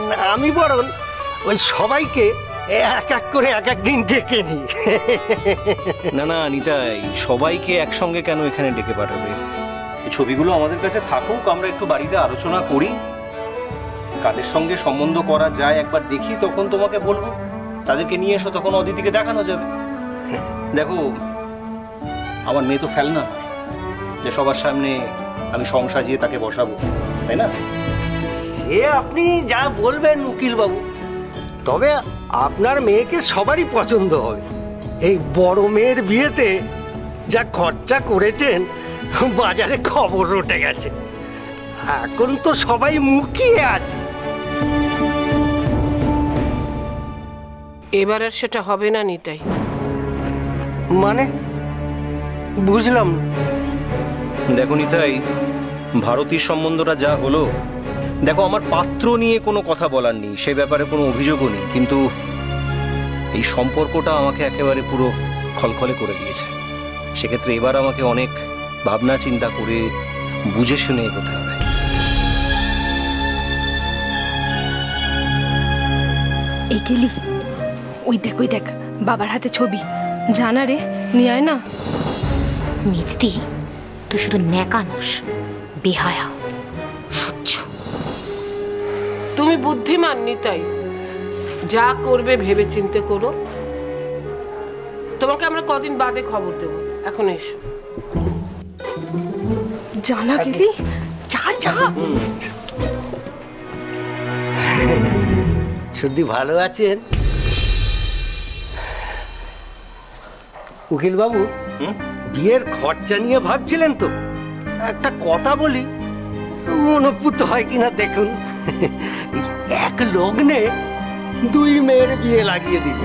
আমি বরং ওই সবাইকে এক এক করে এক এক দিন ডেকে নি। না না নিতাই, সবাইকে একসঙ্গে কেন এখানে ডেকে পাঠাবে? এই ছবিগুলো আমাদের কাছে থাকুক, আমরা একটু বাড়িতে আলোচনা করি, কাদের সঙ্গে সম্বন্ধ করা যায় একবার দেখি, তখন তোমাকে বলবো। তাদেরকে নিয়ে এসো, তখন অদিতিকে দেখানো যাবে। দেখো, আমার মেয়ে তো ফেলনা যে সবার সামনে আমি সংসাজিয়ে তাকে বসাবো, তাই না? সে আপনি যা বলবেন উকিল বাবু, তবে আপনার মেয়েকে সবারই পছন্দ হবে। এই বড় মেয়ের বিয়েতে যা খরচা করেছেন বাজারে খবর রটে গেছে। এখন তো সবাই মুখিয়ে আছে। এবার আর সেটা হবে না নিতাই। মানে বুঝলাম না। দেখো নিতাই, ভারতীর সম্বন্ধটা যা হলো, দেখো আমার পাত্র নিয়ে কোনো কথা বলার নেই, সে ব্যাপারে কোনো অভিযোগও নেই, কিন্তু এই সম্পর্কটা আমাকে একেবারে পুরো খলখলে করে দিয়েছে। সেক্ষেত্রে এবার আমাকে অনেক ভাবনা চিন্তা করে বুঝে শুনে এগোতে হবে। এই গেলি, ওই দেখ বাবার হাতে ছবি। জানা রে, নিয়ে আয় না। মিজদি, তুই শুধু ন্যাকানোস, বেহায়া, সহ্য। তুমি বুদ্ধিমান নিতাই, যা করবে ভেবে চিন্তে করো। তোমাকে আমরা কদিন বাদে খবর দেবো, এখন এসো। জানা গেলি, যা যা। সত্যি ভালো আছেন উকিল বাবু? বিয়ের খরচা নিয়ে ভাবছিলেন তো? একটা কথা বলি, মনোপুত হয় কিনা দেখুন। এক লগ্নে দুই মেয়ের বিয়ে লাগিয়ে দিন,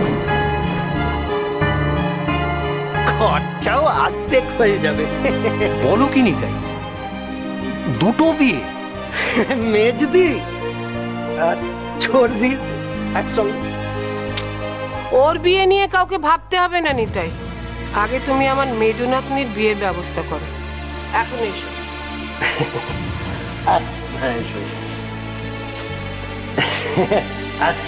খরচাও অর্ধেক হয়ে যাবে। বলো কি নিতাই, দুটো বিয়ে? মেজদি আর ছোড়দি একসঙ্গে। ওর বিয়ে নিয়ে কাউকে ভাবতে হবে না নিতাই, আগে তুমি আমার মেজো নাতনির বিয়ের ব্যবস্থা করো। এখন এসো। হ্যাঁ এসো আসি।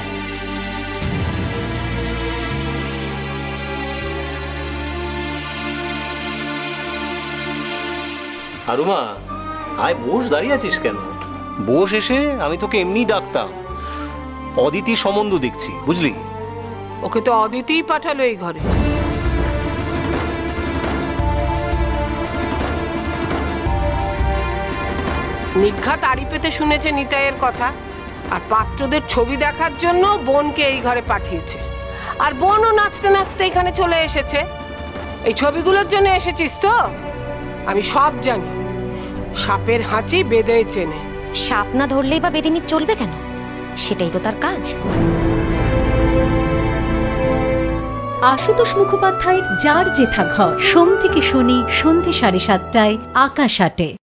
আরুমা, আয় বস, দাঁড়িয়ে আছিস কেন? বস, এসে আমি তোকে এমনি ডাকতাম। অদিতি সম্বন্ধ দেখছি, বুঝলি? ওকে তো অদিতিই পাঠালো এই ঘরে। নিঘা তাড়ি পেতে শুনেছে নিতাইয়ের কথা, আর পাত্রদের ছবি দেখার জন্য বোনকে এই ঘরে পাঠিয়েছে। আর বোনও নাচতে নাচতে এখানে চলে এসেছে। এই ছবিগুলোর জন্য এসেছিস তো? আমি সব জানি। সাপের হাঁচি বেঁধে চেনে। সাপ না ধরলেই বা বেদিনী চলবে কেন? সেটাই তো তার কাজ। আশুতোষ মুখোপাধ্যায়ের যার যেথা ঘর, সোম থেকে শনি সন্ধে 7:30টায় আকাশ আটে।